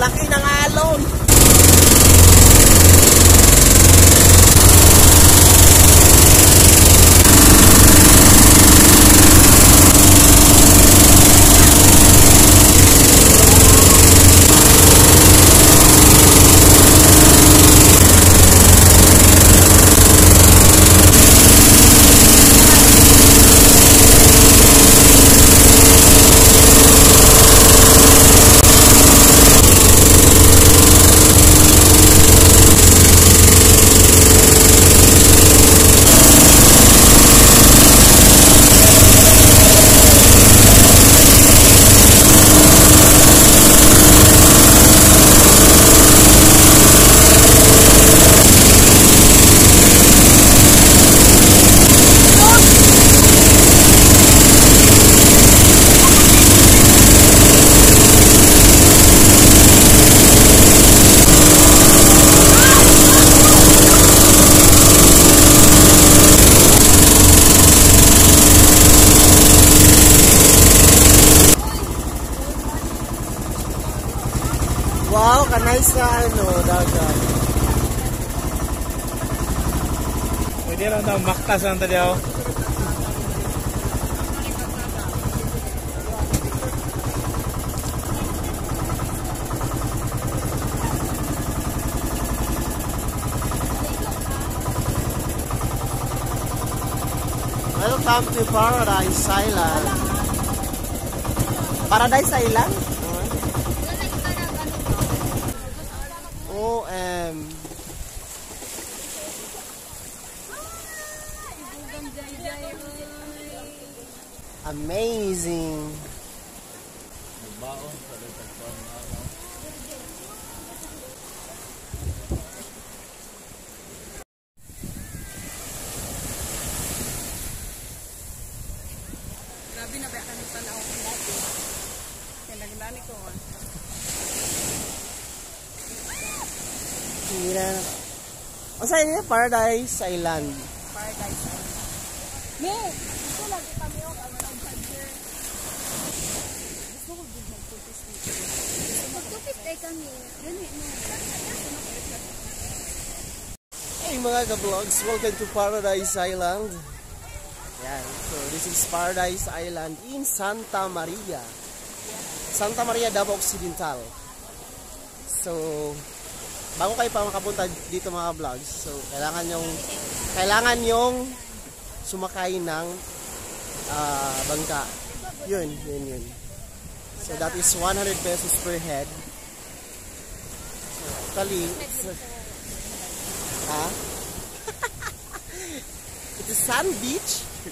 laki ng alon. Wow, kanay sa dagat. Pwede lang daw, maktas lang tadi ako. Welcome to Paradise Island. Paradise Island? Amazing. Grabe na ba kami sa naong dati. Kaya nagdani ko. Mira. O sa inyo, Paradise Island. Paradise Island. Me, ito lagi kami yung magtupis ay kami. Hey mga ka-vlogs, welcome to Paradise Island. Yan, so this is Paradise Island in Santa Maria. Santa Maria, Davao Occidental. So, bago kayo pa makapunta dito mga vlogs, so kailangan yung sumakay ng bangka. Yun. So that is 100 pesos per head. So actually, it's a sand beach.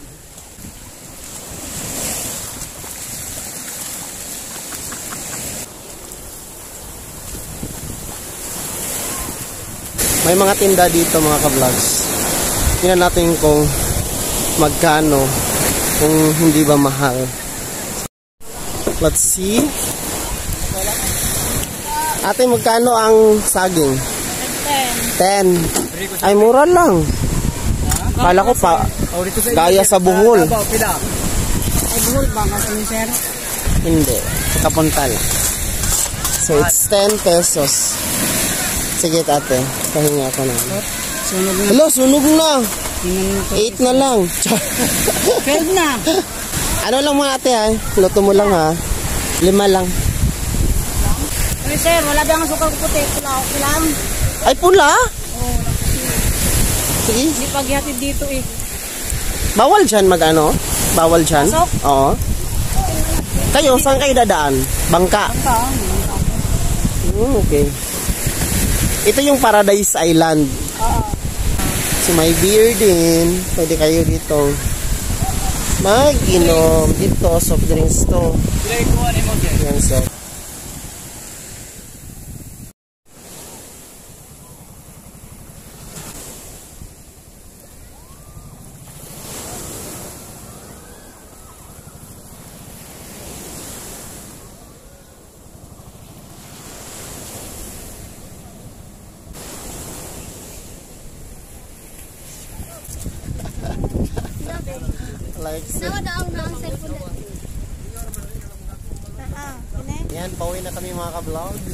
May mga tinda dito mga ka-vlogs. Tingnan natin kung magkano, kung hindi ba mahal. Let's see. Ate, magkano ang saging? 10. Ay, mura lang. Kala ko pa, gaya sa Bohol. Ay, Bohol ba? Kasi sir? Hindi. Kapuntal. So, it's 10 pesos. Sige, ate. Pahinga ako na. Sunog na. Hello, sunog na. 8 na lang. Failed na. Ano lang mga ate ay? Luto mo lang ha. 5 lang. Ay, sir, wala ba ang sukal ko puti? Pula, okay lang. Ay, pula? Oo. Sige. Hindi paghihatid dito eh. Bawal dyan mag-ano? Bawal dyan? Pasok? Oo. Kayo, saan kayo dadaan? Bangka? Bangka. Okay. Ito yung Paradise Island. Oo. So may beer din. Pwede kayo dito mag-inom. Dito, soft drinks to. Yan, so. Like, Nawa daw na ang cellphone. Kine? Yan, pauwi na kami mga ka-vlogs.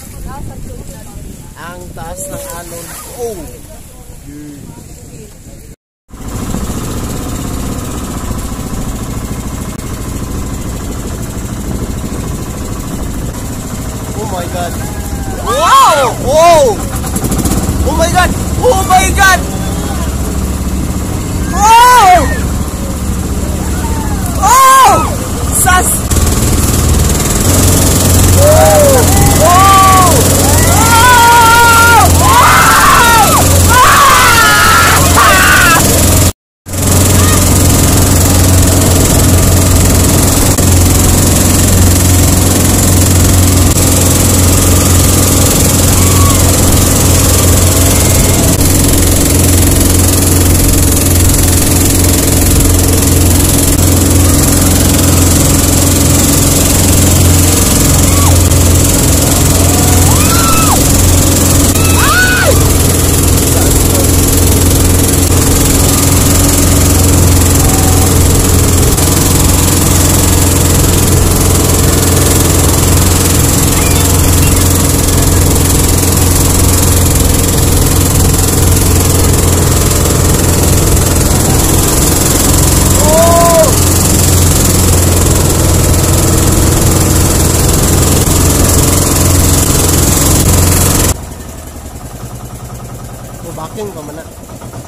Ang taas ng alon. Oh! Yeah. Oh my God! Wow! Oh! Oh my God! Oh my God! Oh! Oh! Sas! Oh! Oh! Baking pa man na.